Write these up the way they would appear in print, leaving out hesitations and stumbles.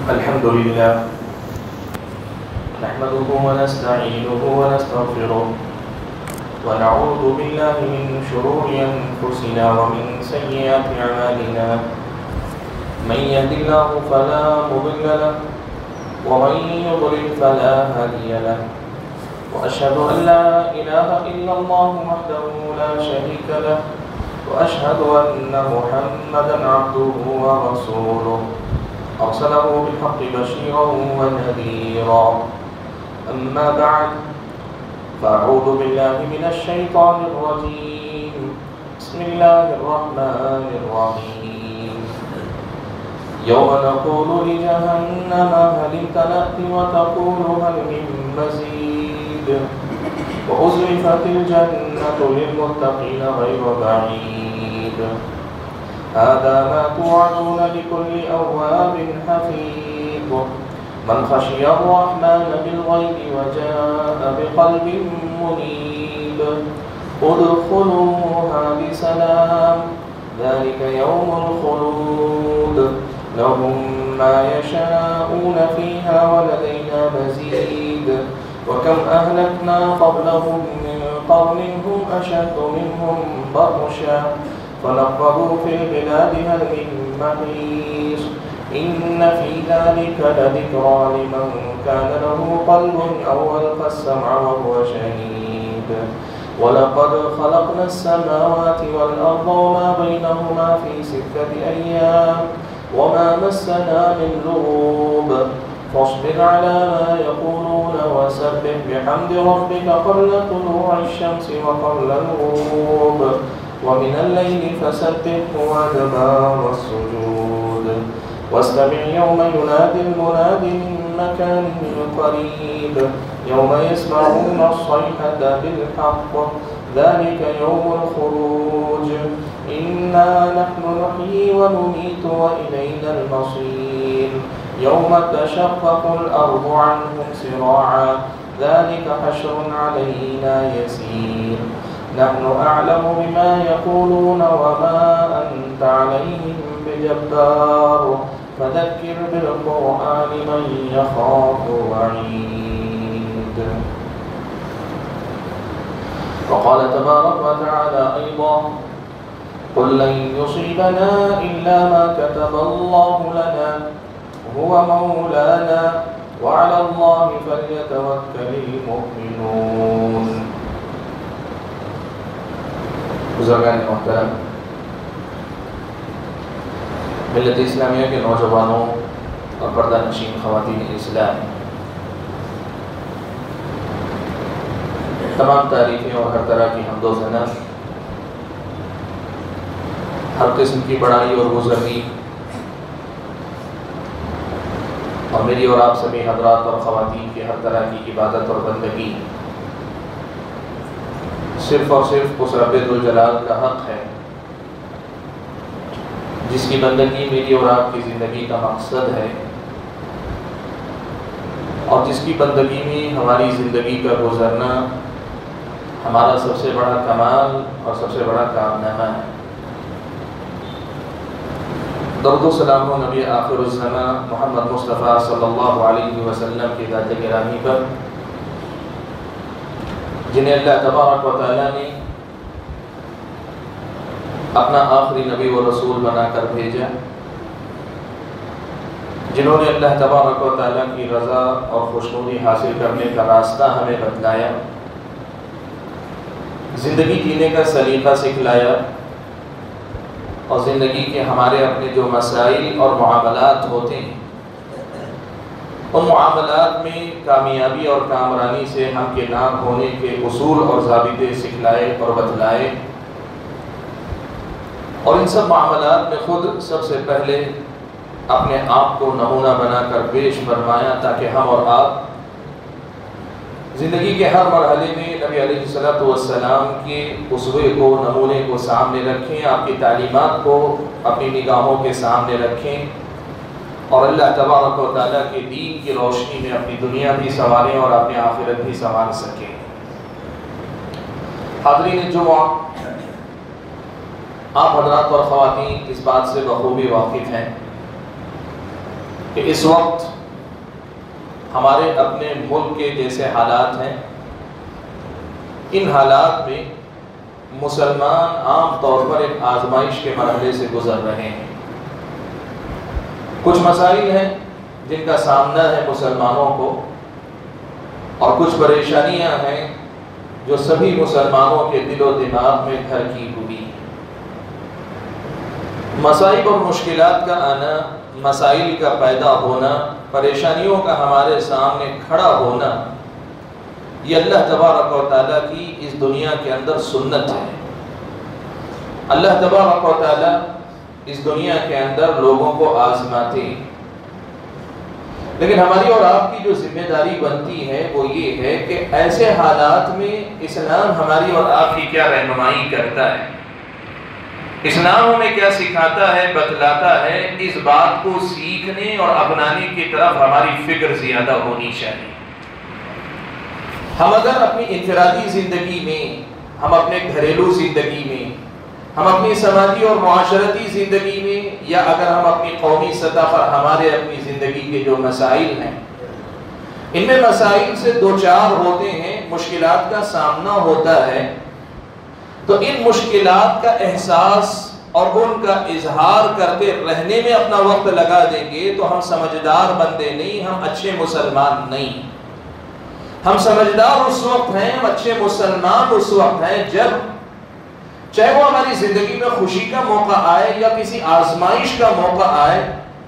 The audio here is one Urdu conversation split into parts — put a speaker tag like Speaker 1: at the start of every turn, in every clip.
Speaker 1: الحمد لله نحمده ونستعينه ونستغفره ونعوذ بالله من شرور أنفسنا ومن سيئات أعمالنا من يهد الله فلا مضل له ومن يضلل فلا هادي له وأشهد أن لا إله إلا الله وحده لا شريك له وأشهد أن محمدا عبده ورسوله أرسله بالحق بشيرا ونذيرا أما بعد فأعوذ بالله من الشيطان الرجيم بسم الله الرحمن الرحيم يوم نقول لجهنم هل امتلأت وتقول هل من مزيد وأزلفت الجنة للمتقين غير بعيد هذا ما توعدون لكل أواب حفيظ من خشي الرحمن بالغيب وجاء بقلب منيب ادخلوها بسلام ذلك يوم الخلود لهم ما يشاءون فيها ولدينا مزيد وكم أهلكنا قبلهم من قرن هم أشد منهم بطشا فنقبوا في البلاد هل من محيص إن في ذلك لذكرى لمن كان له قلب أو ألقى السمع وهو شهيد ولقد خلقنا السماوات والأرض وما بينهما في 6 أيام وما مسنا من لغوب فاصبر على ما يقولون وسبح بحمد ربك قبل طلوع الشمس وقبل الغروب ومن الليل فسبحه وأدبار السجود واستمع يوم ينادي المناد من مكان قريب يوم يسمعون الصيحة بالحق ذلك يوم الخروج إنا نحن نحيي ونميت وإلينا المصير يوم تشقق الأرض عنهم سراعا ذلك حشر علينا يسير نحن أعلم بما يقولون وما أنت عليهم بجبار فذكر بالقرآن من يخاف وعيد وقال تبارك وتعالى أيضا قل لن يصيبنا إلا ما كتب الله لنا هو مولانا وعلى الله فليتوكل المؤمنون بزرگان محترم ملت اسلامیہ کے نوجوانوں اور پردہ نشین خواتین اسلام تمام تعریفیں اور ہر طرح کی حمد و ثنا ہر قسم کی بڑائی اور بزرگی اور میری اور آپ سبھی حضرات اور خواتین کی ہر طرح کی عبادت اور بندگی صرف اور صرف اس رب ذوالجلال کا حق ہے جس کی بندگی میری اور آپ کی زندگی کا مقصد ہے اور جس کی بندگی میں ہماری زندگی کا گزرنا ہمارا سب سے بڑا کمال اور سب سے بڑا کارنامہ ہے۔ درود و سلام ہو نبی آخر الزمان محمد مصطفیٰ صلی اللہ علیہ وسلم کی ذات گرامی پر جنہیں اللہ تبارک و تعالیٰ نے اپنا آخری نبی و رسول بنا کر بھیجا، جنہوں نے اللہ تبارک و تعالیٰ کی رضا اور خوشنودی حاصل کرنے کا راستہ ہمیں بتلایا، زندگی جینے کا سلیقہ سکھلایا اور زندگی کے ہمارے اپنے جو مسائل اور معاملات ہوتے ہیں ان معاملات میں کامیابی اور کامرانی سے ہم کے نام ہونے کے اصول اور ضابطے سکھلائے اور بتلائے، اور ان سب معاملات میں خود سب سے پہلے اپنے آپ کو نمونہ بنا کر پیش فرمایا تاکہ ہم اور آپ زندگی کے ہر مرحلے میں نبی علیہ السلام کے اسوے کو نمونے کو سامنے رکھیں، آپ کی تعلیمات کو اپنی نگاہوں کے سامنے رکھیں اور اللہ تبارک و تعالیٰ کے دین کی روشنی میں اپنی دنیا بھی سنواریں اور اپنی آخرت بھی سنوار سکیں۔ حاضرین جمعہ، آپ حضرات اور خواتین اس بات سے بخوبی واقف ہیں کہ اس وقت ہمارے اپنے ملک کے جیسے حالات ہیں، ان حالات میں مسلمان عام طور پر ایک آزمائش کے مرحلے سے گزر رہے ہیں۔ کچھ مسائل ہیں جن کا سامنا ہے مسلمانوں کو، اور کچھ پریشانیاں ہیں جو سبھی مسلمانوں کے دل و دماغ میں گھر کی ہوئی ہیں۔ مصائب اور مشکلات کا آنا، مسائل کا پیدا ہونا، پریشانیوں کا ہمارے سامنے کھڑا ہونا، یہ اللہ تبارک و تعالیٰ کی اس دنیا کے اندر سنت ہے۔ اللہ تبارک و تعالیٰ اس دنیا کے اندر لوگوں کو آزماتے ہیں، لیکن ہماری اور آپ کی جو ذمہ داری بنتی ہے وہ یہ ہے کہ ایسے حالات میں اسلام ہماری اور آپ کی کیا رہنمائی کرتا ہے، اسلام ہمیں کیا سکھاتا ہے، بتلاتا ہے، اس بات کو سیکھنے اور اپنانے کی طرف ہماری فکر زیادہ ہونی چاہیے۔ ہم اگر اپنی انفرادی زندگی میں، ہم اپنے گھریلو زندگی میں، ہم اپنی سماجی اور معاشرتی زندگی میں، یا اگر ہم اپنی قومی سطح پر ہمارے اپنی زندگی کے جو مسائل ہیں، ان میں مسائل سے دو چار ہوتے ہیں، مشکلات کا سامنا ہوتا ہے، تو ان مشکلات کا احساس اور ان کا اظہار کرتے رہنے میں اپنا وقت لگا دیں گے تو ہم سمجھدار بندے نہیں، ہم اچھے مسلمان نہیں۔ ہم سمجھدار اس وقت ہیں، ہم اچھے مسلمان اس وقت ہیں جب چاہے وہ ہماری زندگی میں خوشی کا موقع آئے یا کسی آزمائش کا موقع آئے،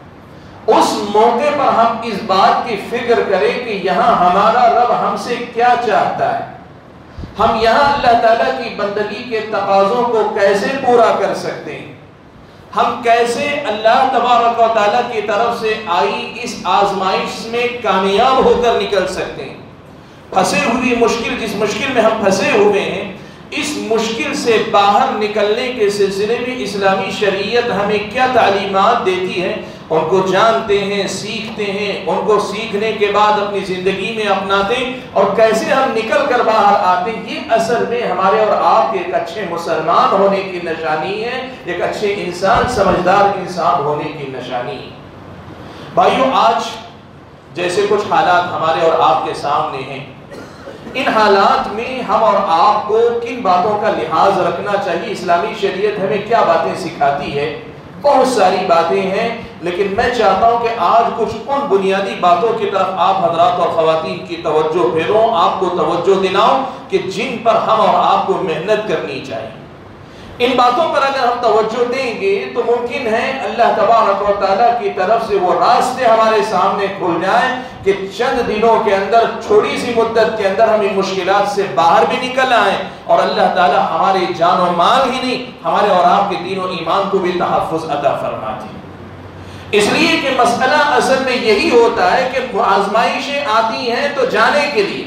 Speaker 1: اس موقع پر ہم اس بات کی فکر کریں کہ یہاں ہمارا رب ہم سے کیا چاہتا ہے، ہم یہاں اللہ تعالیٰ کی بندگی کے تقاضوں کو کیسے پورا کر سکتے ہیں، ہم کیسے اللہ تبارک و تعالیٰ کی طرف سے آئی اس آزمائش میں کامیاب ہو کر نکل سکتے ہیں۔ پھنسے ہوئی مشکل، جس مشکل میں ہم پھنسے ہوئے ہیں، اس مشکل سے باہر نکلنے کے سلسلے میں اسلامی شریعت ہمیں کیا تعلیمات دیتی ہے، ان کو جانتے ہیں، سیکھتے ہیں، ان کو سیکھنے کے بعد اپنی زندگی میں اپناتے ہیں، اور کیسے ہم نکل کر باہر آتے ہیں۔ یہ اصل میں ہمارے اور آپ کے ایک اچھے مسلمان ہونے کی نشانی ہے، ایک اچھے انسان، سمجھدار انسان ہونے کی نشانی ہے۔ بھائیو، آج جیسے کچھ حالات ہمارے اور آپ کے سامنے ہیں، ان حالات میں ہم اور آپ کو کن باتوں کا لحاظ رکھنا چاہیے، اسلامی شریعت ہمیں کیا باتیں سکھاتی ہے؟ بہت ساری باتیں ہیں، لیکن میں چاہتا ہوں کہ آج کچھ ان بنیادی باتوں کی طرف آپ حضرات اور خواتین کی توجہ پھیروں، آپ کو توجہ دلاؤں کہ جن پر ہم اور آپ کو محنت کرنی چاہیے۔ ان باتوں پر اگر ہم توجہ دیں گے تو ممکن ہے اللہ تبارک و تعالیٰ کی طرف سے وہ راستے ہمارے سامنے کھل جائیں کہ چند دنوں کے اندر، تھوڑی سی مدت کے اندر ہم ان مشکلات سے باہر بھی نکل آئیں، اور اللہ تعالیٰ ہمارے جان و مال ہی نہیں، ہمارے اور آپ کے دین و ایمان کو بھی تحفظ عطا فرماتے ہیں۔ اس لیے کہ مسئلہ اصل میں یہی ہوتا ہے کہ آزمائشیں آتی ہیں تو جانے کے لیے،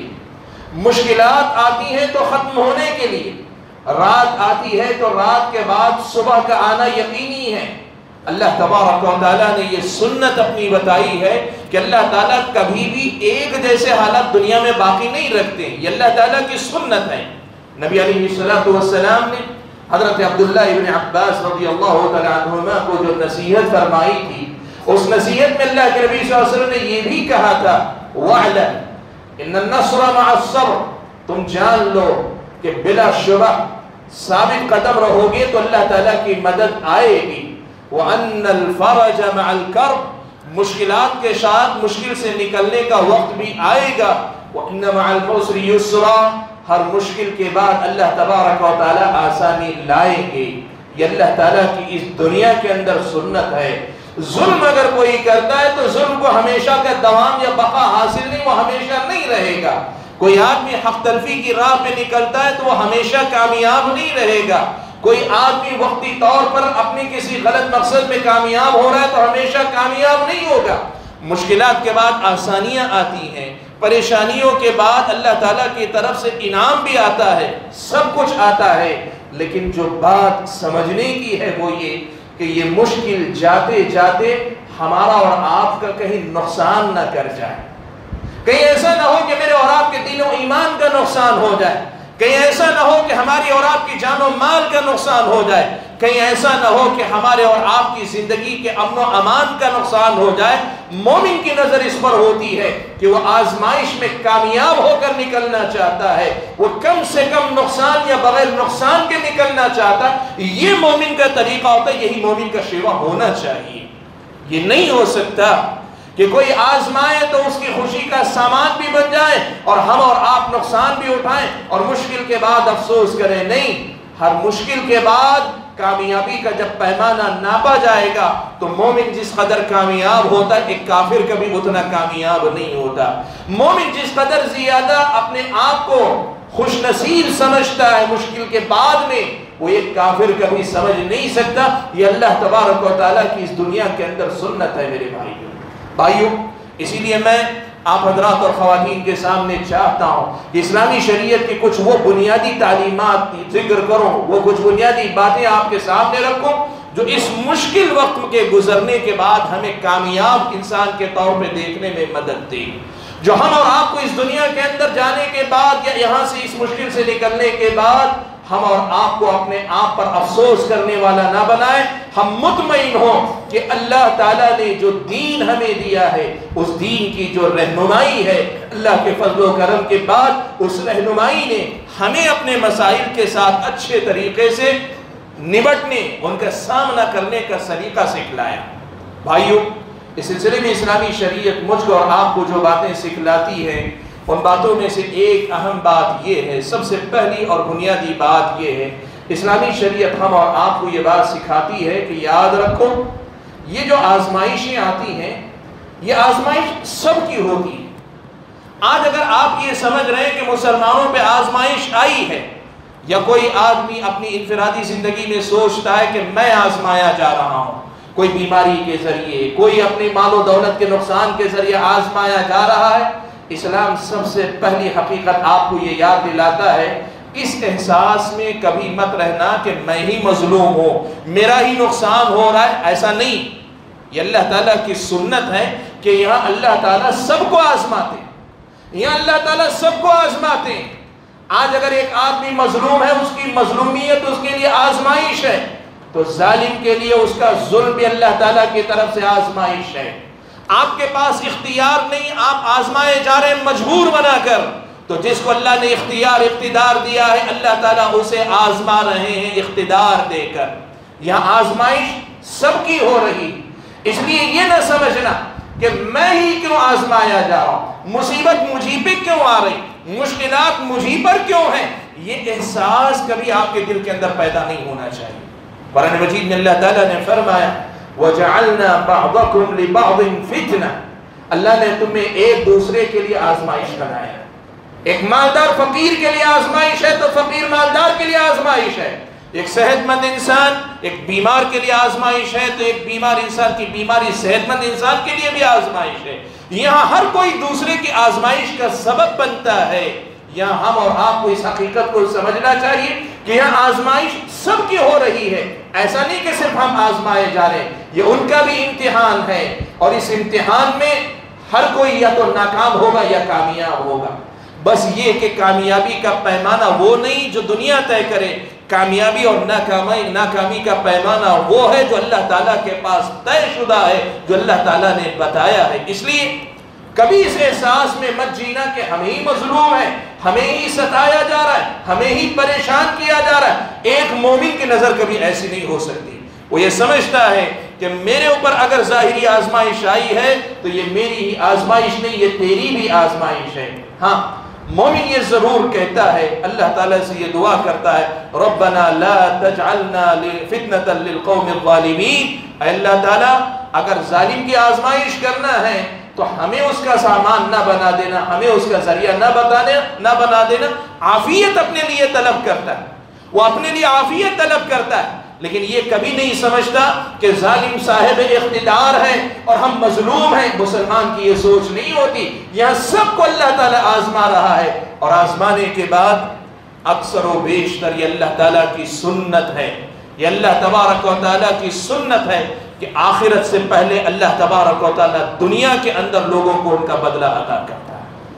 Speaker 1: مشکلات آتی ہیں تو ختم ہونے کے لیے، رات آتی ہے تو رات کے بعد صبح کا آنا یقینی ہے۔ اللہ تبارک و تعالیٰ نے یہ سنت اپنی بتائی ہے کہ اللہ تعالیٰ کبھی بھی ایک جیسے حالات دنیا میں باقی نہیں رکھتے، یہ اللہ تعالیٰ کی سنت ہے۔ نبی علیہ السلام نے حضرت عبداللہ ابن عباس رضی اللہ تعالیٰ عنہما کو جو نصیحت فرمائی تھی، اس نصیحت میں اللہ کے نبی صلی اللہ علیہ وسلم نے یہ بھی کہا تھا، وَعْلَمْ إِنَّ النَّصْرَ مَعَ الصَّبْرِ، تم جان لو کہ بلا شبہ ثابت قدم رہو گے تو اللہ تعالیٰ کی مدد آئے گی۔ وَأَنَّ الْفَرَجَ مَعَ الْكَرْبِ، مشکلات کے ساتھ مشکل سے نکلنے کا وقت بھی آئے گا۔ وَإِنَّ مَعَ الْعُسْرِ يُسْرًا، ہر مشکل کے بعد اللہ تبارک و تعالیٰ آسانی لائیں گے۔ یہ اللہ تعالیٰ کی اس دنیا کے اندر سنت ہے۔ ظلم اگر کوئی کرتا ہے تو ظلم کو ہمیشہ کا دوام یا بقا حاصل نہیں، وہ ہمیشہ نہیں رہے گا۔ کوئی آدمی حق تلفی کی راہ پہ نکلتا ہے تو وہ ہمیشہ کامیاب نہیں رہے گا۔ کوئی آدمی وقتی طور پر اپنی کسی غلط مقصد میں کامیاب ہو رہا ہے تو ہمیشہ کامیاب نہیں ہوگا۔ مشکلات کے بعد آسانیاں آتی ہیں، پریشانیوں کے بعد اللہ تعالیٰ کی طرف سے انعام بھی آتا ہے، سب کچھ آتا ہے، لیکن جو بات سمجھنے کی ہے وہ یہ کہ یہ مشکل جاتے جاتے ہمارا اور آپ کا کہیں نقصان نہ کر جائے، کہیں ایسا نہ ہو کہ میرے اور آپ کے دین و ایمان کا نقصان ہو جائے، کہیں ایسا نہ ہو کہ ہماری اور آپ کی جان و مال کا نقصان ہو جائے، کہیں ایسا نہ ہو کہ ہمارے اور آپ کی زندگی کے امن و امان کا نقصان ہو جائے۔ مومن کی نظر اس پر ہوتی ہے کہ وہ آزمائش میں کامیاب ہو کر نکلنا چاہتا ہے، وہ کم سے کم نقصان یا بغیر نقصان کے نکلنا چاہتا ہے۔ یہ مومن کا طریقہ ہوتا ہے، یہی مومن کا شیوہ ہونا چاہیے۔ یہ نہیں ہو سکتا کہ کوئی آزمائے تو اس کی خوشی کا سامان بھی بن جائے اور ہم اور آپ نقصان بھی اٹھائیں اور مشکل کے بعد افسوس کریں۔ نہیں، ہر مشکل کے بعد کامیابی کا جب پیمانہ ناپا جائے گا تو مومن جس قدر کامیاب ہوتا ہے ایک کافر کبھی اتنا کامیاب نہیں ہوتا۔ مومن جس قدر زیادہ اپنے آپ کو خوش نصیب سمجھتا ہے مشکل کے بعد میں، وہ ایک کافر کبھی سمجھ نہیں سکتا۔ یہ اللہ تبارک و تعالیٰ کی اس دنیا کے اندر سنت ہے میرے بھائیوں۔ اسی لیے میں آپ حضرات اور خواتین کے سامنے چاہتا ہوں کہ اسلامی شریعت کی کچھ وہ بنیادی تعلیمات ذکر کروں، وہ کچھ بنیادی باتیں آپ کے سامنے رکھوں جو اس مشکل وقت کے گزرنے کے بعد ہمیں کامیاب انسان کے طور پہ دیکھنے میں مدد دے، جو ہم اور آپ کو اس دنیا کے اندر جانے کے بعد یا یہاں سے اس مشکل سے نکلنے کے بعد ہم اور آپ کو اپنے آپ پر افسوس کرنے والا نہ بنائے۔ ہم مطمئن ہوں کہ اللہ تعالیٰ نے جو دین ہمیں دیا ہے، اس دین کی جو رہنمائی ہے، اللہ کے فضل و کرم کے بعد اس رہنمائی نے ہمیں اپنے مسائل کے ساتھ اچھے طریقے سے نمٹنے، ان کا سامنا کرنے کا سلیقہ سکھلایا۔ بھائیوں، اس سلسلے میں اسلامی شریعت مجھ کو اور آپ کو جو باتیں سکھلاتی ہے، ان باتوں میں سے ایک اہم بات یہ ہے، سب سے پہلی اور بنیادی بات یہ ہے، اسلامی شریعت ہم اور آپ کو یہ بات سکھاتی ہے کہ یاد رکھو یہ جو آزمائشیں آتی ہیں، یہ آزمائش سب کی ہوتی ہے۔ آج اگر آپ یہ سمجھ رہے ہیں کہ مسلمانوں پہ آزمائش آئی ہے، یا کوئی آدمی اپنی انفرادی زندگی میں سوچتا ہے کہ میں آزمایا جا رہا ہوں، کوئی بیماری کے ذریعے، کوئی اپنے مال و دولت کے نقصان کے ذریعے آزمایا جا رہا ہے، اسلام سب سے پہلی حقیقت آپ کو یہ یاد دلاتا ہے، اس احساس میں کبھی مت رہنا کہ میں ہی مظلوم ہوں، میرا ہی نقصان ہو رہا ہے۔ ایسا نہیں، یہ اللہ تعالیٰ کی سنت ہے کہ یہاں اللہ تعالیٰ سب کو آزماتے ہیں، یہاں اللہ تعالیٰ سب کو آزماتے ہیں۔ آج اگر ایک آدمی مظلوم ہے، اس کی مظلومیت اس کے لیے آزمائش ہے، تو ظالم کے لیے اس کا ظلم بھی اللہ تعالیٰ کی طرف سے آزمائش ہے۔ آپ کے پاس اختیار نہیں، آپ آزمائے جا رہے ہیں مجبور بنا کر، تو جس کو اللہ نے اقتدار دیا ہے، اللہ تعالیٰ اسے آزما رہے ہیں اقتدار دے کر۔ یہاں آزمائش سب کی ہو رہی، اس لیے یہ نہ سمجھنا کہ میں ہی کیوں آزمایا جا رہا ہوں، مصیبت مجھے پہ کیوں آ رہی، مشکلات مجھے پر کیوں ہیں، یہ احساس کبھی آپ کے دل کے اندر پیدا نہیں ہونا چاہیے۔ قرآن مجید میں اللہ تعالیٰ نے فرمایا وَجَعَلْنَا بَعْضَكُمْ لِبَعْضٍ فِتْنَةً، اللہ نے تمہیں ایک دوسرے کے لیے آزمائش بنایا۔ ایک مالدار فقیر کے لیے آزمائش ہے تو فقیر مالدار کے لیے آزمائش ہے، ایک صحت مند انسان ایک بیمار کے لیے آزمائش ہے تو ایک بیمار انسان کی بیماری صحت مند انسان کے لیے بھی آزمائش ہے۔ یہاں ہر کوئی دوسرے کی آزمائش کا سبب بنتا ہے۔ یہاں ہم اور آپ کو اس حقیقت کو سمجھنا چاہیے کہ یہاں آزمائش سب کی ہو رہی ہے، ایسا نہیں کہ صرف ہم آزمائے جا رہے ہیں، یہ ان کا بھی امتحان ہے، اور اس امتحان میں ہر کوئی یا تو ناکام ہوگا یا کامیاب ہوگا۔ بس یہ کہ کامیابی کا پیمانہ وہ نہیں جو دنیا طے کرے، کامیابی اور ناکامی کا پیمانہ وہ ہے جو اللہ تعالیٰ کے پاس طے شدہ ہے، جو اللہ تعالیٰ نے بتایا ہے۔ اس لیے کبھی اس احساس میں مت جینا کہ ہم ہی مظلوم ہیں، ہمیں ہی ستایا جا رہا ہے، ہمیں ہی پریشان کیا جا رہا ہے۔ ایک مومن کی نظر کبھی ایسی نہیں ہو سکتی، وہ یہ سمجھتا ہے کہ میرے اوپر اگر ظاہری آزمائش آئی ہے تو یہ میری ہی آزمائش نہیں، یہ تیری بھی آزمائش ہے۔ ہاں، مومن یہ ضرور کہتا ہے، اللہ تعالیٰ سے یہ دعا کرتا ہے ربنا لا تجعلنا فتنة للقوم الظالمین، اے اللہ تعالیٰ اگر ظالم کی آزمائش کرنا ہے تو ہمیں اس کا سامان نہ بنا دینا، ہمیں اس کا ذریعہ نہ بنا دینا۔ عافیت اپنے لیے طلب کرتا ہے، وہ اپنے لیے عافیت طلب کرتا ہے، لیکن یہ کبھی نہیں سمجھتا کہ ظالم صاحب اقتدار ہے اور ہم مظلوم ہیں۔ مسلمان کی یہ سوچ نہیں ہوتی۔ یہاں سب کو اللہ تعالیٰ آزما رہا ہے، اور آزمانے کے بعد اکثر و بیشتر یہ اللہ تعالیٰ کی سنت ہے، یہ اللہ تبارک و تعالیٰ کی سنت ہے کہ آخرت سے پہلے اللہ تبارک و تعالیٰ دنیا کے اندر لوگوں کو ان کا بدلہ عطا کرتا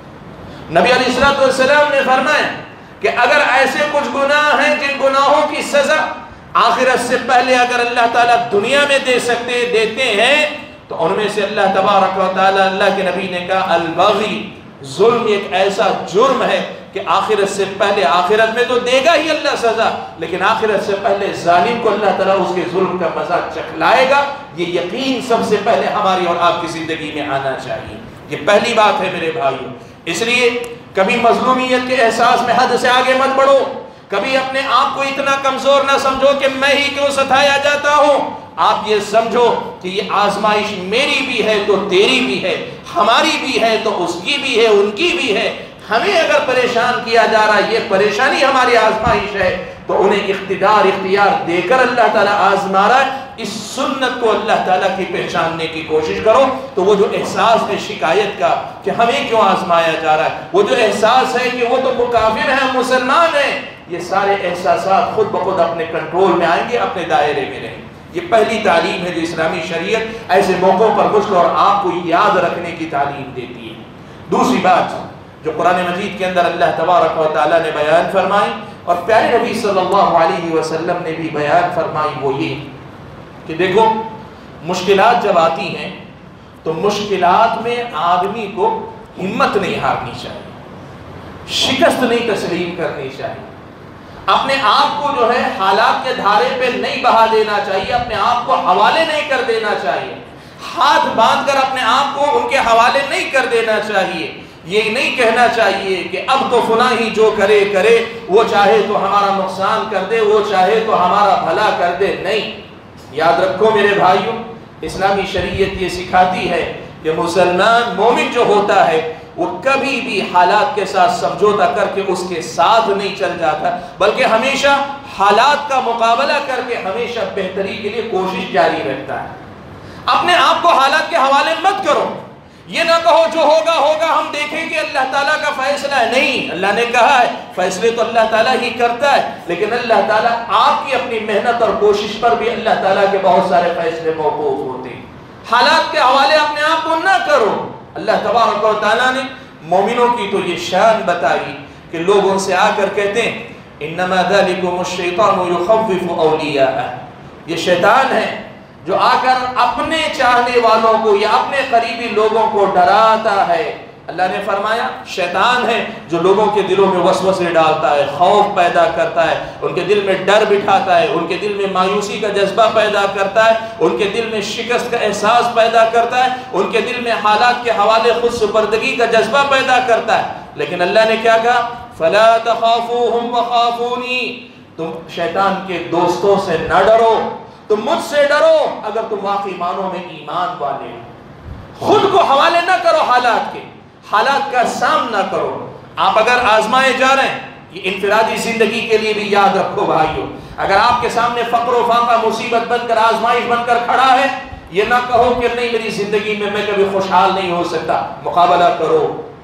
Speaker 1: ہے۔ نبی علیہ السلام نے فرمایا کہ اگر ایسے کچھ گناہ ہیں جن گناہوں کی سزا آخرت سے پہلے اگر اللہ تعالیٰ دنیا میں دیتے ہیں تو ان میں سے اللہ تبارک و تعالیٰ، اللہ کے نبی نے کہا البغی، ظلم ایک ایسا جرم ہے کہ آخرت سے پہلے، آخرت میں تو دے گا ہی اللہ سزا، لیکن آخرت سے پہلے ظالم کو اللہ تعالیٰ اس کے ظلم کا مزہ چکھلائے گا۔ یہ یقین سب سے پہلے ہماری اور آپ کی زندگی میں آنا چاہیے، یہ پہلی بات ہے میرے بھائیوں۔ اس لیے کبھی مظلومیت کے احساس میں حد سے آگے مت بڑھو، کبھی اپنے آپ کو اتنا کمزور نہ سمجھو کہ میں ہی کیوں ستایا جاتا ہوں۔ آپ یہ سمجھو کہ یہ آزمائش میری بھی ہے تو تیری بھی ہے، ہماری بھی ہے تو اس کی بھی ہے، ان کی بھی ہے۔ ہمیں اگر پریشان کیا جا رہا ہے، یہ پریشانی ہماری آزمائش ہے، تو انہیں اختیار دے کر اللہ تعالیٰ آزما رہا ہے۔ اس سنت کو اللہ تعالیٰ کی پہچاننے کی کوشش کرو تو وہ جو احساس ہے شکایت کا کہ ہمیں کیوں آزمایا جا رہا ہے، وہ جو احساس ہے کہ وہ تو کافر ہیں، مسلمان ہیں، یہ سارے احساسات خود بخود اپنے کنٹرول میں آئیں گے، اپنے دائرے میں رہیں۔ یہ پہلی تعلیم ہے جو اسلامی شریعت ایسے موقعوں پر مجھ کو اور آپ کو یاد رکھنے کی تعلیم دیتی ہے۔ دوسری بات جو قرآن مجید کے اندر اللہ تبارک و تعالیٰ نے بیان فرمائی اور پیارے نبی صلی اللہ علیہ وسلم نے بھی بیان فرمائی، وہ یہ کہ دیکھو مشکلات جب آتی ہیں تو مشکلات میں آدمی کو ہمت نہیں ہارنی چاہیے، شکست نہیں تسلیم کرنی چاہیے، اپنے آپ کو جو ہے حالات کے دھارے پہ نہیں بہا دینا چاہیے، اپنے آپ کو حوالے نہیں کر دینا چاہیے، ہاتھ باندھ کر اپنے آپ کو ان کے حوالے نہیں کر دینا چاہیے۔ یہ نہیں کہنا چاہیے کہ اب تو فلاں ہی جو کرے کرے، وہ چاہے تو ہمارا نقصان کر دے، وہ چاہے تو ہمارا بھلا کر دے۔ نہیں، یاد رکھو میرے بھائیوں، اسلامی شریعت یہ سکھاتی ہے کہ مسلمان مومن جو ہوتا ہے وہ کبھی بھی حالات کے ساتھ سمجھوتا کر کے اس کے ساتھ نہیں چل جاتا، بلکہ ہمیشہ حالات کا مقابلہ کر کے ہمیشہ بہتری کے لیے کوشش جاری رکھتا ہے۔ اپنے آپ کو حالات کے حوالے مت کرو، یہ نہ کہو جو ہوگا ہوگا، ہم دیکھیں گے، اللہ تعالیٰ کا فیصلہ ہے۔ نہیں، اللہ نے کہا ہے فیصلے تو اللہ تعالیٰ ہی کرتا ہے، لیکن اللہ تعالیٰ آپ کی اپنی محنت اور کوشش پر بھی اللہ تعالیٰ کے بہت سارے فیصلے موقوف ہوتے ہیں۔ حالات کے حوالے اپنے آپ کو نہ کرو۔ اللہ تبارک و تعالیٰ نے مومنوں کی تو یہ شان بتائی کہ لوگ ان سے آ کر کہتے ہیں انما ذالکم الشیطان یخوف اولیاءہ، یہ شیطان ہے جو آ کر اپنے چاہنے والوں کو یا اپنے قریبی لوگوں کو ڈراتا ہے۔ اللہ نے فرمایا شیطان ہے جو لوگوں کے دلوں میں وسوسے ڈالتا ہے، خوف پیدا کرتا ہے، ان کے دل میں ڈر بٹھاتا ہے، ان کے دل میں مایوسی کا جذبہ پیدا کرتا ہے، ان کے دل میں شکست کا احساس پیدا کرتا ہے، ان کے دل میں حالات کے حوالے خود سپردگی کا جذبہ پیدا کرتا ہے۔ لیکن اللہ نے کیا کہا؟ فَلَا تَخَافُوهُمْ وَخَافُونِي، تم شیطان کے دوستوں سے نہ ڈرو، تم مجھ سے ڈرو اگر تم واقعی معنوں میں ایمان والے ہو۔ خود کو حوالے نہ کرو حالات کے، حالات کا سامنا کرو۔ آپ اگر آزمائے جا رہے ہیں، یہ انفرادی زندگی کے لیے بھی یاد رکھو بھائیو، اگر آپ کے سامنے فقر و فاقہ مصیبت بن کر آزمائش بن کر کھڑا ہے، یہ نہ کہو کہ نہیں میری زندگی میں کبھی خوشحال نہیں ہو سکتا، مقابلہ کرو۔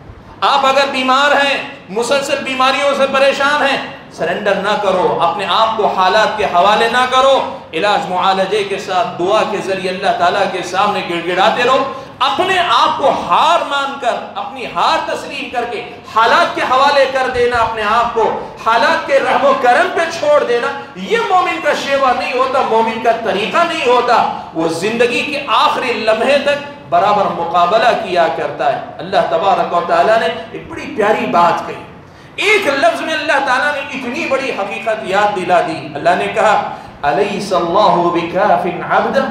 Speaker 1: آپ اگر بیمار ہیں، مسلسل بیماریوں سے پریشان ہیں، سرنڈر نہ کرو، اپنے آپ کو حالات کے حوالے نہ کرو، علاج معالجے کے ساتھ دعا کے ذریعے اللہ تعالیٰ کے سامنے گڑ گڑاتے رہو، اپنے آپ کو ہار مان کر، اپنی ہار تسلیم کر کے حالات کے حوالے کر دینا، اپنے آپ کو حالات کے رحم و کرم پہ چھوڑ دینا، یہ مومن کا شیوا نہیں ہوتا، مومن کا طریقہ نہیں ہوتا۔ وہ زندگی کے آخری لمحے تک برابر مقابلہ کیا کرتا ہے۔ اللہ تبارک و تعالیٰ نے ایک بڑی پیاری بات کہی، ایک لفظ میں اللہ تعالیٰ نے اتنی بڑی حقیقت یاد دلا دی۔ اللہ نے کہا الیس اللہ بکاف عبدہ،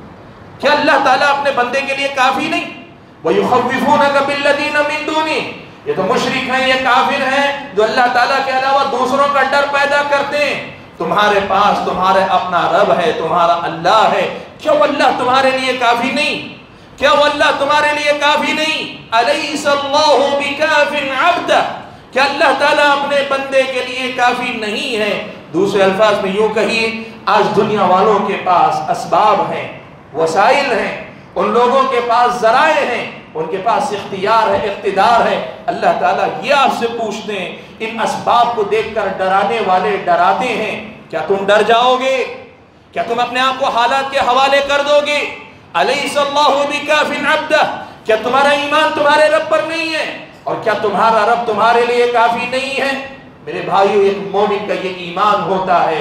Speaker 1: کیا اللہ تعالیٰ اپنے بندے کے لیے کافی نہیں؟ وَيُخَوِّفُونَكَ بِالَّذِينَ مِن دُونِهِ، یہ تو مشرک ہیں، یہ کافر ہیں جو اللہ تعالیٰ کے علاوہ دوسروں کا ڈر پیدا کرتے ہیں۔ تمہارے پاس تمہارا اپنا رب ہے، تمہارا اللہ ہے، کیا وہ اللہ تمہارے لیے کافی نہیں؟ کیا وہ اللہ تمہارے لیے کافی نہیں؟ الیس اللہ بکاف عبدہ، کیا اللہ تعالیٰ اپنے بندے کے لیے کافی نہیں ہے؟ دوسرے الفاظ میں یوں کہیے، آج دنیا والوں کے پاس اسباب ہیں، وسائل ہیں، ان لوگوں کے پاس ذرائع ہیں، ان کے پاس اختیار ہے، اقتدار ہے۔ اللہ تعالیٰ یہ آپ سے پوچھتے ہیں، ان اسباب کو دیکھ کر ڈرانے والے ڈراتے ہیں، کیا تم ڈر جاؤ گے؟ کیا تم اپنے آپ کو حالات کے حوالے کر دو گے؟ الیس اللہ بکاف عبدہ، کیا تمہارا ایمان تمہارے رب پر نہیں ہے؟ اور کیا تمہارا رب تمہارے لیے کافی نہیں ہے؟ میرے بھائیو، ایک مومن کا یہ ایمان ہوتا ہے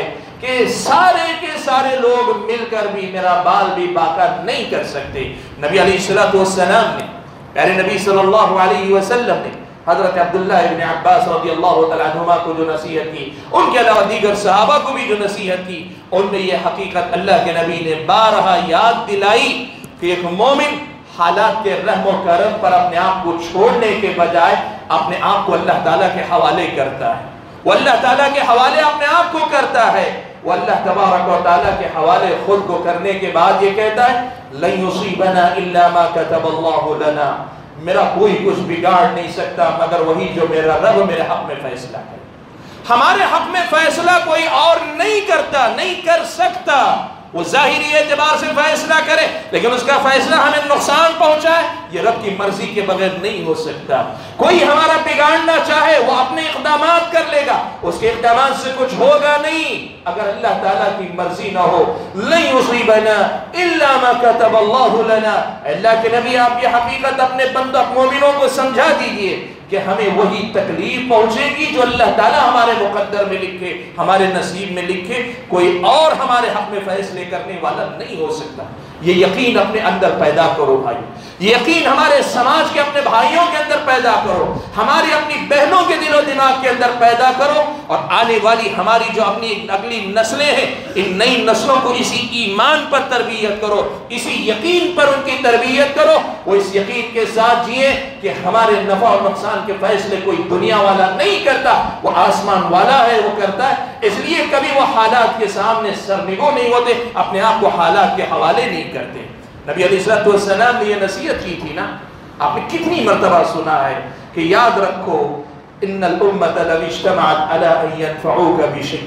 Speaker 1: کہ سارے کے سارے لوگ مل کر بھی میرا بال بھی باقا نہیں کر سکتے۔ نبی علیہ السلام نے، پیارے نبی صلی اللہ علیہ وسلم نے حضرت عبداللہ ابن عباس رضی اللہ تعالیٰ عنہما کو جو نصیحت کی، ان کے علاوہ دیگر صحابہ کو بھی جو نصیحت کی، ان میں یہ حقیقت اللہ کے نبی نے بارہا یاد دلائی کہ ایک مومن حالات کے رحم و کرم پر اپنے آپ کو چھوڑنے کے بجائے اپنے آپ کو اللہ تعالیٰ کے حوالے کرتا ہے، وہ اللہ تعالیٰ کے حوالے اپنے آپ کو کرتا ہے، وہ اللہ تبارک و تعالیٰ کے حوالے خود کو کرنے کے بعد یہ کہتا ہے لَن يُصِيبَنَا إِلَّا مَا كَتَبَ اللَّهُ لَنَا، میرا کوئی کچھ بگاڑ نہیں سکتا مگر وہی جو میرا رب میرے حق میں فیصلہ کرے۔ ہمارے حق میں فیصلہ کوئی اور نہیں کرتا، نہیں کر سکتا، وہ ظاہری اعتبار سے فیصلہ کرے لیکن اس کا فیصلہ ہمیں نقصان پہنچائے یہ رب کی مرضی کے بغیر نہیں ہو سکتا۔ کوئی ہمارا بگاڑنا چاہے وہ اپنے اقدامات کر لے گا، اس کے اقدامات سے کچھ ہوگا نہیں اگر اللہ تعالیٰ کی مرضی نہ ہو۔ لَن يُصِيبَنَا إِلَّا مَا كَتَبَ اللَّهُ لَنَا، اللہ کے نبی آپ یہ حقیقت اپنے بندہ مومنوں کو سمجھا دیجئے کہ ہمیں وہی تکلیف پہنچے گی جو اللہ تعالیٰ ہمارے مقدر میں لکھے، ہمارے نصیب میں لکھے، کوئی اور ہمارے حق میں فیصلے کرنے والا نہیں ہو سکتا۔ یہ یقین اپنے اندر پیدا کرو بھائی، یہ یقین ہمارے سماج کے اپنے بھائیوں کے اندر پیدا کرو، ہماری اپنی بہنوں کے دل و دماغ کے اندر پیدا کرو، اور آنے والی ہماری جو اپنی اگلی نسلیں ہیں ان نئی نسلوں کو اسی ایمان پر تربیت کرو، اسی یقین پر ان کی تربیت کرو، وہ اس یقین کے ساتھ جئیں کہ ہمارے نفع اور نقصان کے فیصلے کوئی دنیا والا نہیں کرتا، وہ آسمان والا ہے، وہ کرتا ہے۔ اس لیے کبھی وہ حالات کے سامنے سرنگو نہیں ہوتے، اپنے آپ کو حالات کے حوالے نہیں کرتے۔ نبی علیہ السلام نے یہ نصیحت کی تھی نا، آپ نے کتنی مرتبہ سنا ہے کہ یاد رکھو ان الامت لو اجتمعت على ان ينفعوك بشيء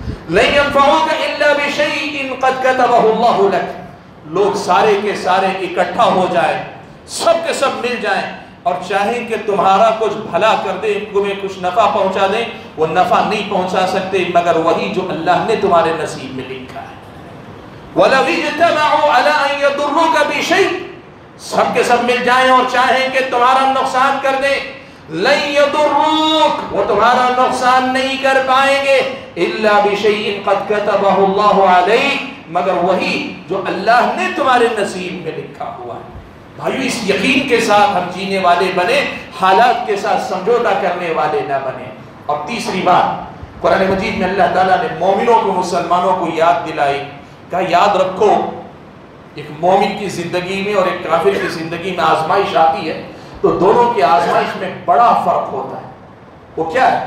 Speaker 1: لن ينفعوك الا بشيء قد كتبه الله لك، لوگ سارے کے سارے اکٹھا ہو جائیں، سب کے سب مل جائیں اور چاہیں کہ تمہارا کچھ بھلا کر دیں، تمہیں کچھ نفع پہنچا دیں، وہ نفع نہیں پہنچا سکتے مگر وہی جو اللہ نے تمہارے نصیب میں لکھا ہے۔ وَلَوْ اجْتَمَعُوا عَلَىٰ أَن يَضُرُّوكَ بِشَيْءٍ، سب کے سب مل جائیں اور چاہیں کہ تمہارا نقصان کر دیں، لَن يَضُرُّوكَ، وہ تمہارا نقصان نہیں کر پائیں گے، إِلَّا بِشَيْءٍ قَدْ كَتَبَهُ اللَّهُ عَلَيْكَ، مگر وہی جو اللہ نے تمہارے نصیب میں لکھا ہوا ہے۔ بھائیو اس یقین کے ساتھ ہم جینے والے بنے، حالات کے ساتھ سمجھوتا کرنے والے نہ بنے۔ اور تیسری بات قرآن مجید میں اللہ تعالیٰ نے مومنوں کو، مسلمانوں کو یاد دلائی، کہا یاد رکھو ایک مومن کی زندگی میں اور ایک کافر کی زندگی میں آزمائش آتی ہے تو دونوں کی آزمائش میں بڑا فرق ہوتا ہے۔ وہ کیا ہے؟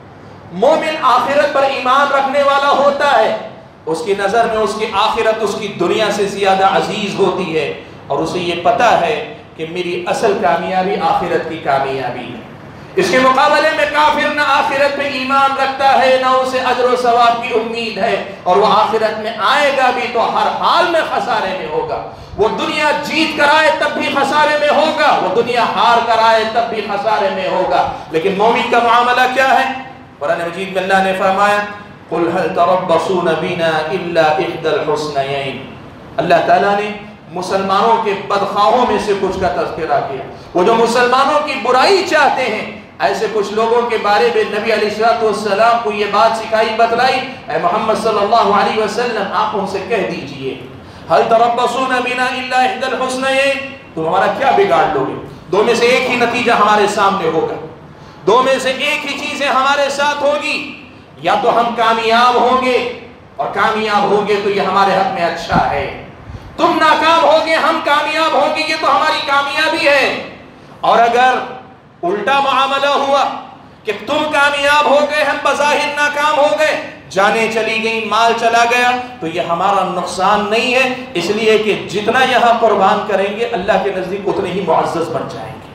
Speaker 1: مومن آخرت پر ایمان رکھنے والا ہوتا ہے، اس کی نظر میں اس کی آخرت اس کی دنیا سے زیادہ عزیز ہوتی ہے، اور اسے یہ پتا ہے کہ میری اصل کامیابی آخرت کی کامیابی ہے۔ اس کے مقابلے میں کافر نہ آخرت پہ ایمان رکھتا ہے، نہ اسے اجر و ثواب کی امید ہے، اور وہ آخرت میں آئے گا بھی تو ہر حال میں خسارے میں ہوگا۔ وہ دنیا جیت کر آئے تب بھی خسارے میں ہوگا، وہ دنیا ہار کر آئے تب بھی خسارے میں ہوگا۔ لیکن مومن کا معاملہ کیا ہے؟ قرآن مجید میں اللہ نے فرمایا قُلْ هَلْ تَرَبَّصُونَ بِنَا إِلَّا إِحْدَى الْحُسْنَيَيْنِ، اللہ تعالیٰ نے مسلمانوں کے بدخواہوں میں سے کچھ کا تذکرہ کیا، وہ جو مسلمانوں کی برائی چاہتے ہیں، ایسے کچھ لوگوں کے بارے میں نبی علیہ السلام کو یہ بات سکھائی بتلائی، اے محمد صلی اللہ علیہ وسلم آپ ان سے کہہ دیجئے هل تربصون بنا الا احدى الحسنيين، تم ہمارا کیا بگاڑ لوگے؟ دو میں سے ایک ہی نتیجہ ہمارے سامنے ہوگا، دو میں سے ایک ہی چیزیں ہمارے ساتھ ہوگی، یا تو ہم کامیاب ہوں گے، اور کامیاب ہوں گے تو یہ ہمارے حق میں اچھا ہے، تم ناکام ہوگے ہم کامیاب ہوں گے یہ تو ہماری کامیابی ہے، اور اگر الٹا معاملہ ہوا کہ تم کامیاب ہو گئے ہم بظاہر ناکام ہو گئے، جانیں چلی گئی، مال چلا گیا، تو یہ ہمارا نقصان نہیں ہے، اس لیے کہ جتنا یہاں قربان کریں گے اللہ کے نزدیک اتنے ہی معزز بن جائیں گے۔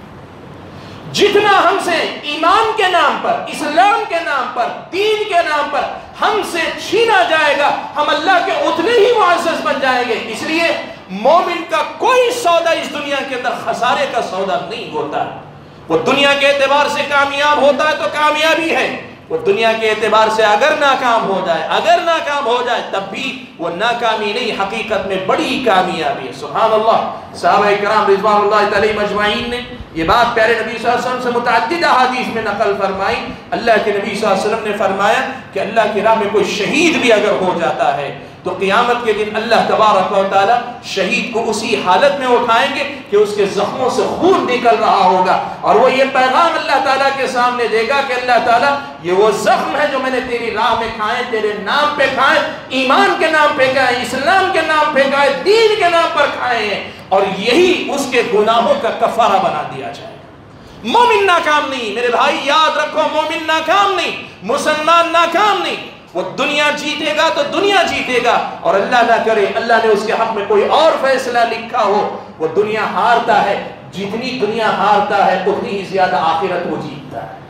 Speaker 1: جتنا ہم سے ایمان کے نام پر، اسلام کے نام پر، دین کے نام پر ہم سے چھینا جائے گا، ہم اللہ کے اتنے ہی معزز بن جائیں گے۔ اس لیے مومن کا کوئی سودا اس دنیا کے اندر خسارے کا سودا نہیں ہوتا، وہ دنیا کے اعتبار سے کامیاب ہوتا ہے تو کامیابی ہے، وہ دنیا کے اعتبار سے اگر ناکام ہو جائے تب بھی وہ ناکامی نہیں، حقیقت میں بڑی کامیابی ہے۔ سبحان اللہ، صحابہ کرام رضوان اللہ علیہم اجمعین نے یہ بات پیارے نبی صلی اللہ علیہ وسلم سے متعدد احادیث میں نقل فرمائی۔ اللہ کے نبی صلی اللہ علیہ وسلم نے فرمایا کہ اللہ کی راہ میں کوئی شہید بھی اگر ہو جاتا ہے تو قیامت کے دن اللہ تبارک و تعالی شہید کو اسی حالت میں اٹھائیں گے کہ اس کے زخموں سے خون نکل رہا ہوگا، اور وہ یہ پیغام اللہ تعالیٰ کے سامنے دے گا کہ اللہ تعالیٰ یہ وہ زخم ہے جو میں نے تیری راہ میں کھائے، تیرے نام پہ کھائے، ایمان کے نام پہ کھائے، اسلام کے نام پہ کھائے، دین کے نام پر کھائے ہیں، اور یہی اس کے گناہوں کا کفارہ بنا دیا جائے گا۔ مومن ناکام نہیں میرے بھائی، یاد رکھو، مومن ناکام نہیں، مسلمان ناکام نہیں۔ وہ دنیا جیتے گا تو دنیا جیتے گا، اور اللہ نہ کرے اللہ نے اس کے حق میں کوئی اور فیصلہ لکھا ہو، وہ دنیا ہارتا ہے، جتنی دنیا ہارتا ہے اتنی ہی زیادہ آخرت وہ جیتتا ہے۔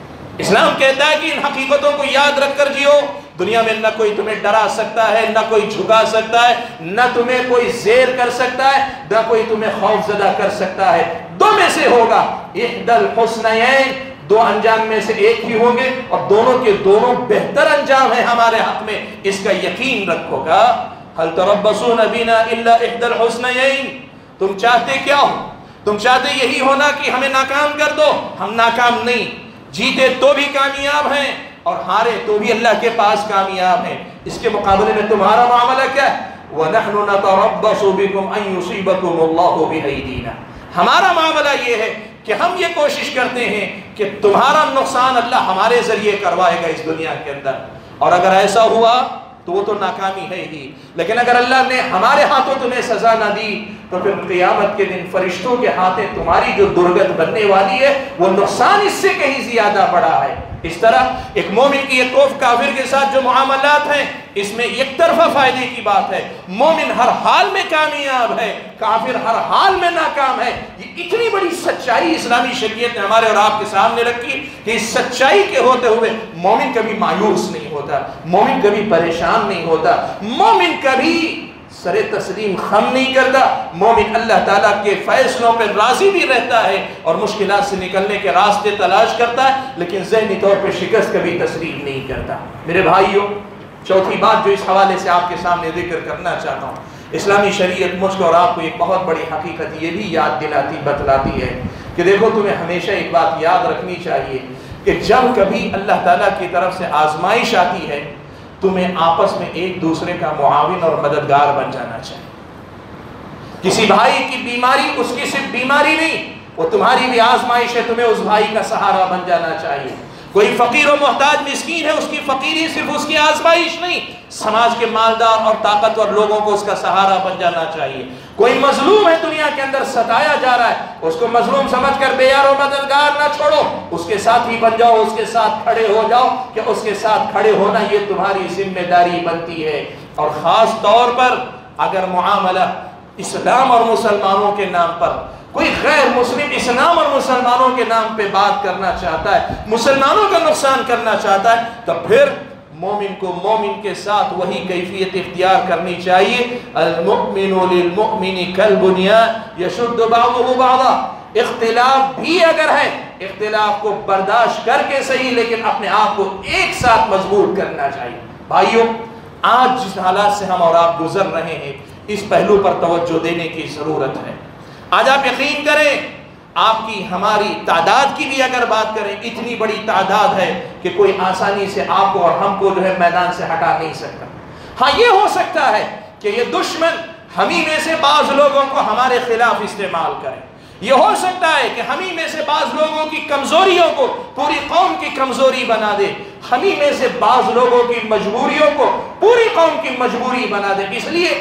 Speaker 1: اسلام کہتا ہے کہ ان حقیقتوں کو یاد رکھ کر جیو۔ دنیا میں نہ کوئی تمہیں ڈرا سکتا ہے، نہ کوئی جھکا سکتا ہے، نہ تمہیں کوئی زیر کر سکتا ہے، نہ کوئی تمہیں خوف زدہ کر سکتا ہے۔ دو میں سے ہوگا، احدی الحسنیین، دو انجام میں سے ایک ہی ہوں گے، اور دونوں کے دونوں بہتر انجام ہیں ہمارے حق میں، اس کا یقین رکھو گا۔ هل تربصون بنا الا احدى الحسنيين، تم چاہتے کیا ہو؟ تم چاہتے یہی ہونا کہ ہمیں ناکام کر دو؟ ہم ناکام نہیں، جیتے تو بھی کامیاب ہیں اور ہارے تو بھی اللہ کے پاس کامیاب ہیں۔ اس کے مقابلے میں تمہارا معاملہ کیا ہے؟ وَنَحْنُ نَتَرَبَّصُ بِكُمْ أَن يُصِيبَكُمُ اللَّهُ بِأَيْدِينَا، ہمارا معاملہ یہ ہے کہ ہم یہ کوشش کرتے ہیں کہ تمہارا نقصان اللہ ہمارے ذریعے کروائے گا اس دنیا کے اندر، اور اگر ایسا ہوا تو وہ تو ناکامی ہے ہی، لیکن اگر اللہ نے ہمارے ہاتھوں تمہیں سزا نہ دی تو پھر قیامت کے دن فرشتوں کے ہاتھیں تمہاری جو درگت بننے والی ہے وہ نقصان اس سے کہیں زیادہ بڑا ہے۔ اس طرح ایک مومن کی ایک خوف کافر کے ساتھ جو معاملات ہیں اس میں ایک طرفہ فائدے کی بات ہے، مومن ہر حال میں کامیاب ہے، کافر ہر حال میں ناکام ہے۔ یہ اتنی بڑی سچائی اسلامی شریعت نے ہمارے اور آپ کے سامنے رکھی کہ اس سچائی کے ہوتے ہوئے مومن کبھی مایوس نہیں ہوتا، مومن کبھی پریشان نہیں ہوتا، مومن کبھی سر تسلیم خم نہیں کرتا، مومن اللہ تعالیٰ کے فیصلوں پر راضی بھی رہتا ہے اور مشکلات سے نکلنے کے راستے تلاش کرتا ہے، لیکن ذہنی طور پہ شکست کبھی تسلیم نہیں کرتا۔ میرے بھائیوں، چوتھی بات جو اس حوالے سے آپ کے سامنے ذکر کرنا چاہتا ہوں، اسلامی شریعت مجھ کو اور آپ کو ایک بہت بڑی حقیقت یہ بھی یاد دلاتی بتلاتی ہے کہ دیکھو تمہیں ہمیشہ ایک بات یاد رکھنی چاہیے کہ جب کبھی اللہ تعالیٰ کی طرف سے آزمائش آتی ہے تمہیں آپس میں ایک دوسرے کا معاون اور مددگار بن جانا چاہیے۔ کسی بھائی کی بیماری اس کی صرف بیماری نہیں، وہ تمہاری بھی آزمائش ہے، تمہیں اس بھائی کا سہارا بن جانا چاہیے۔ کوئی فقیر و محتاج مسکین ہے، اس کی فقیری صرف اس کی آزمائش نہیں، سماج کے مالدار اور طاقتور لوگوں کو اس کا سہارا بن جانا چاہیے۔ کوئی مظلوم ہے دنیا کے اندر ستایا جا رہا ہے، اس کو مظلوم سمجھ کر بے یار و مددگار نہ چھوڑو، اس کے ساتھ ہی بن جاؤ، اس کے ساتھ کھڑے ہو جاؤ، کہ اس کے ساتھ کھڑے ہونا یہ تمہاری ذمہ داری بنتی ہے۔ اور خاص طور پر اگر معاملہ اسلام اور مسلمانوں کے نام پر، کوئی غیر مسلم اسلام اور مسلمانوں کے نام پہ بات کرنا چاہتا ہے، مسلمانوں کا نقصان کرنا چاہتا ہے، تو پھر مومن کو مومن کے ساتھ وہی کیفیت اختیار کرنی چاہیے۔ المؤمن للمؤمن کالبنیان یشد بعضه بعضا، اختلاف بھی اگر ہے اختلاف کو برداشت کر کے صحیح، لیکن اپنے آپ کو ایک ساتھ مضبوط کرنا چاہیے۔ بھائیوں، آج جس حالات سے ہم اور آپ گزر رہے ہیں اس پہلو پر توجہ دینے کی ضرورت ہے۔ آج آپ یقین کریں، آپ کی ہماری تعداد کی بھی اگر بات کریں، اتنی بڑی تعداد ہے کہ کوئی آسانی سے آپ کو اور ہم کو جو ہے میدان سے ہٹا نہیں سکتا۔ ہاں یہ ہو سکتا ہے کہ یہ دشمن ہمیں میں سے بعض لوگوں کو ہمارے خلاف استعمال کرے، یہ ہو سکتا ہے کہ ہمیں میں سے بعض لوگوں کی کمزوریوں کو پوری قوم کی کمزوری بنا دے، ہمیں میں سے بعض لوگوں کی مجبوریوں کو پوری قوم کی مجبوری بنا دے۔ اس لیے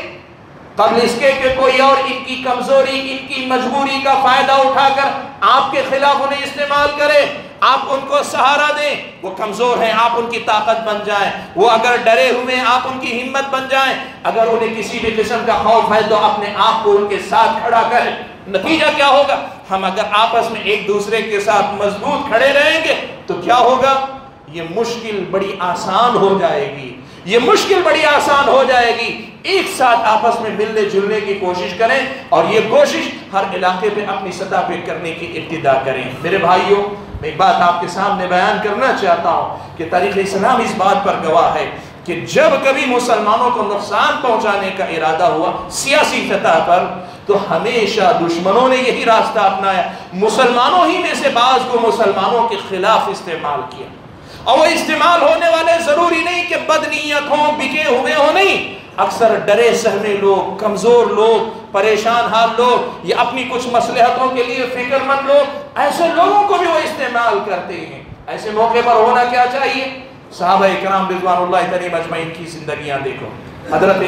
Speaker 1: قبل اس کے کہ کوئی اور ان کی کمزوری، ان کی مجبوری کا فائدہ اٹھا کر آپ کے خلاف انہیں استعمال کرے، آپ ان کو سہارا دیں، وہ کمزور ہیں آپ ان کی طاقت بن جائیں، وہ اگر ڈرے ہوئے ہیں آپ ان کی ہمت بن جائیں، اگر انہیں کسی بھی قسم کا خوف ہے تو اپنے آپ کو ان کے ساتھ کھڑا کریں۔ نتیجہ کیا ہوگا؟ ہم اگر آپس میں ایک دوسرے کے ساتھ مضبوط کھڑے رہیں گے تو کیا ہوگا؟ یہ مشکل بڑی آسان ہو جائے گی، یہ مشکل بڑی آسان ہو جائے گی۔ ایک ساتھ آپس میں ملنے جلنے کی کوشش کریں، اور یہ کوشش ہر علاقے پہ اپنی سطح پہ کرنے کی ابتدا کریں۔ میرے بھائیوں، میں ایک بات آپ کے سامنے بیان کرنا چاہتا ہوں کہ تاریخ اسلام اس بات پر گواہ ہے کہ جب کبھی مسلمانوں کو نقصان پہنچانے کا ارادہ ہوا سیاسی سطح پر تو ہمیشہ دشمنوں نے یہی راستہ اپنایا، مسلمانوں ہی میں سے بعض کو مسلمانوں کے خلاف استعمال کیا، اور وہ استعمال ہونے والے ضروری نہیں کہ بدنیت ہوں، بکے ہوئے ہوں، نہیں، اکثر ڈرے سہمے لوگ، کمزور لوگ، پریشان حال لوگ، یا اپنی کچھ مصلحتوں کے لیے فکر مند لوگ، ایسے لوگوں کو بھی وہ استعمال کرتے ہیں۔ ایسے موقع پر ہونا کیا چاہیے؟ صحابہ کرام رضوان اللہ تعالی مجمعین کی زندگیاں دیکھو۔ حضرت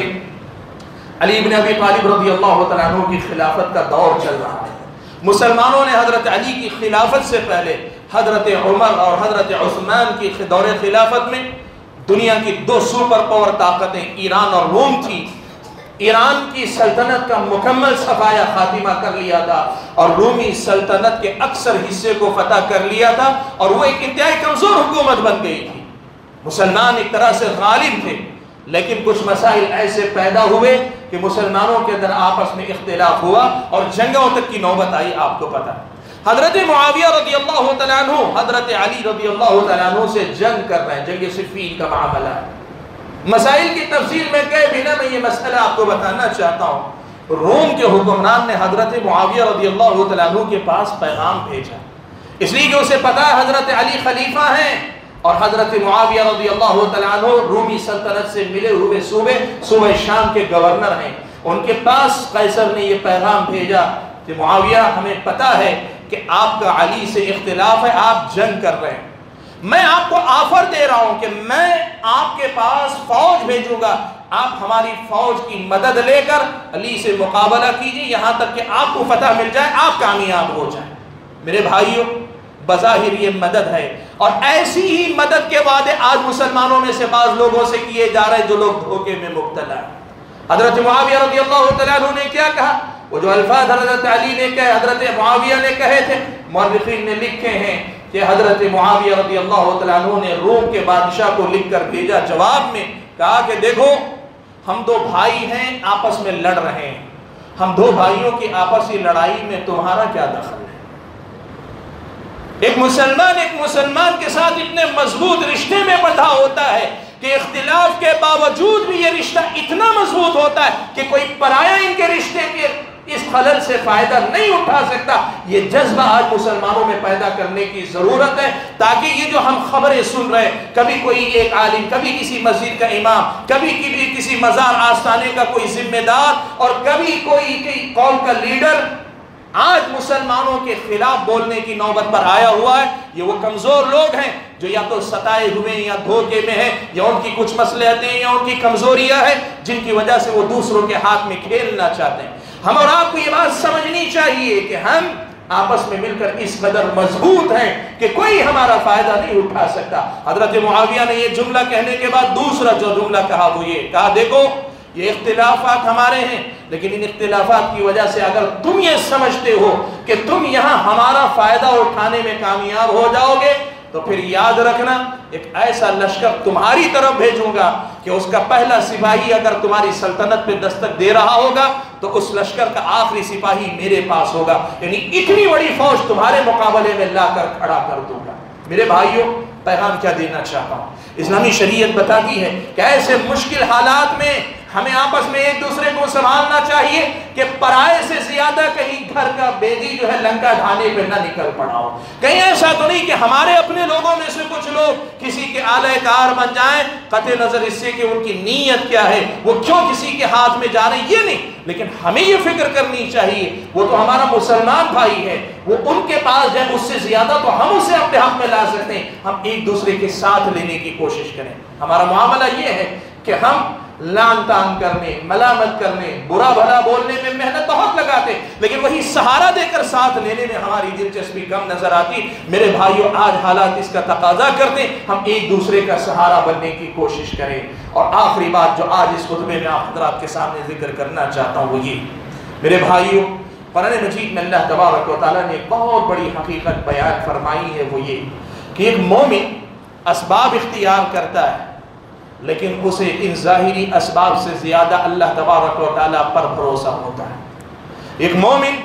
Speaker 1: علی بن ابی طالب رضی اللہ تعالیٰ عنہ کی خلافت کا دور چل رہا ہے، مسلمانوں نے حضرت علی کی خلافت سے پہلے حضرت عمر اور حضرت عثمان کی دور خلافت میں دنیا کی دو سپر پاور طاقتیں ایران اور روم تھی۔ ایران کی سلطنت کا مکمل صفایا خاتمہ کر لیا تھا اور رومی سلطنت کے اکثر حصے کو فتح کر لیا تھا، اور وہ ایک انتہائی کمزور حکومت بن گئی تھی۔ مسلمان ایک طرح سے غالب تھے، لیکن کچھ مسائل ایسے پیدا ہوئے کہ مسلمانوں کے اندر آپس میں اختلاف ہوا اور جنگوں تک کی نوبت آئی۔ آپ کو پتہ، حضرت معاویہ رضی اللہ تعالیٰ عنہ حضرت علی رضی اللہ تعالیٰ عنہ سے جنگ کر رہے ہیں، جنگ صفین کا معاملہ ہے۔ مسائل کی تفصیل میں کہے بنا میں یہ مسئلہ آپ کو بتانا چاہتا ہوں۔ روم کے حکمران نے حضرت معاویہ رضی اللہ تعالیٰ عنہ کے پاس پیغام بھیجا، اس لیے کہ اسے پتا ہے حضرت علی خلیفہ ہیں اور حضرت معاویہ رضی اللہ تعالیٰ عنہ رومی سلطنت سے ملے ہوئے صوبہ شام کے گورنر ہیں۔ ان کے پاس قیصر نے یہ پیغام بھیجا کہ معاویہ، ہمیں پتا ہے کہ آپ کا علی سے اختلاف ہے، آپ جنگ کر رہے ہیں، میں آپ کو آفر دے رہا ہوں کہ میں آپ کے پاس فوج بھیجوں گا، آپ ہماری فوج کی مدد لے کر علی سے مقابلہ کیجئے، یہاں تک کہ آپ کو فتح مل جائے، آپ کامیاب ہو جائیں۔ میرے بھائیوں، بظاہر یہ مدد ہے، اور ایسی ہی مدد کے وعدے آج مسلمانوں میں سے بعض لوگوں سے کیے جا رہے ہیں جو لوگ دھوکے میں مبتلا ہیں۔ حضرت معاویہ رضی اللہ تعالیٰ عنہ نے کیا کہا؟ وہ جو الفاظ حضرت علی نے کہے، حضرت معاویہ نے کہے تھے، مورخین نے لکھے ہیں کہ حضرت معاویہ رضی اللہ تعالیٰ عنہ نے روم کے بادشاہ کو لکھ کر بھیجا، جواب میں کہا کہ دیکھو، ہم دو بھائی ہیں، آپس میں لڑ رہے ہیں، ہم دو بھائیوں کی آپسی لڑائی میں تمہارا کیا دخل ہے؟ ایک مسلمان کے ساتھ اتنے مضبوط رشتے میں بندھا ہوتا ہے کہ اختلاف کے باوجود بھی یہ رشتہ اتنا مضبوط ہوتا ہے کہ کوئی پرایا ان کے رشتے کے اس خلل سے فائدہ نہیں اٹھا سکتا۔ یہ جذبہ آج مسلمانوں میں پیدا کرنے کی ضرورت ہے، تاکہ یہ جو ہم خبریں سن رہے ہیں، کبھی کوئی ایک عالم، کبھی کسی مسجد کا امام، کبھی کسی مزار آستانے کا کوئی ذمہ دار، اور کبھی کوئی قوم کا لیڈر آج مسلمانوں کے خلاف بولنے کی نوبت پر آیا ہوا ہے، یہ وہ کمزور لوگ ہیں جو یا تو ستائے ہوئے یا دھوکے میں ہیں، یا ان کی کچھ مصلحتیں یا ان کی کمزوریاں ہیں جن کی وجہ سے وہ دوسروں کے ہاتھ میں کھیلنا چاہتے ہیں۔ ہم اور آپ کو یہ بات سمجھنی چاہیے کہ ہم آپس میں مل کر اس قدر مضبوط ہیں کہ کوئی ہمارا فائدہ نہیں اٹھا سکتا۔ حضرت معاویہ نے یہ جملہ کہنے کے بعد دوسرا جو جملہ کہا وہ یہ کہا، دیکھو یہ اختلافات ہمارے ہیں، لیکن ان اختلافات کی وجہ سے اگر تم یہ سمجھتے ہو کہ تم یہاں ہمارا فائدہ اٹھانے میں کامیاب ہو جاؤ گے تو پھر یاد رکھنا ایک ایسا لشکر تمہاری طرف بھیجوں گا کہ اس کا پہلا سپاہی اگر تمہاری سلطنت پہ دستک دے رہا ہوگا تو اس لشکر کا آخری سپاہی میرے پاس ہوگا، یعنی اتنی بڑی فوج تمہارے مقابلے میں لا کر کھڑا کر دوں گا۔ میرے بھائیوں، پیغام کیا دینا چاہتا ہوں؟ اسلامی شریعت بتاتی ہے کہ ایسے مشکل حالات میں ہمیں آپس میں ایک دوسرے کو سنبھالنا چاہیے کہ پرائے سے زیادہ کہیں گھر کا بیدی جو ہے لنکا ڈھانے پہ نہ نکل پڑا ہو۔ کہیں ایسا تو نہیں کہ ہمارے اپنے لوگوں میں سے کچھ لوگ کسی کے آلہ کار بن جائیں، قطع نظر اس سے کہ ان کی نیت کیا ہے، وہ کیوں کسی کے ہاتھ میں جا رہے ہیں، یہ نہیں، لیکن ہمیں یہ فکر کرنی چاہیے وہ تو ہمارا مسلمان بھائی ہے، وہ ان کے پاس جائے اس سے زیادہ تو ہم اسے اپنے حق میں لا سکتے ہیں، ہم ایک دوسرے کے ساتھ لینے کی کوشش کریں۔ ہمارا معاملہ یہ ہے کہ ہم لان تان کرنے، ملامت کرنے، برا بھلا بولنے میں محنت بہت لگاتے، لیکن وہی سہارا دے کر ساتھ لینے میں ہماری دلچسپی کم نظر آتی۔ میرے بھائیوں، آج حالات اس کا تقاضا کرتے ہیں ہم ایک دوسرے کا سہارا بننے کی کوشش کریں۔ اور آخری بات جو آج اس خطبے میں آپ حضرات کے سامنے ذکر کرنا چاہتا ہوں وہ یہ، میرے بھائیوں، قرآن مجید میں اللہ تبارک و تعالیٰ نے ایک بہت بڑی حقیقت بیان فرمائی ہے، وہ یہ کہ ایک مومن اسباب اختیار کرتا ہے، لیکن اسے ان ظاہری اسباب سے زیادہ اللہ تبارک و تعالیٰ پر بھروسہ ہوتا ہے۔ ایک مومن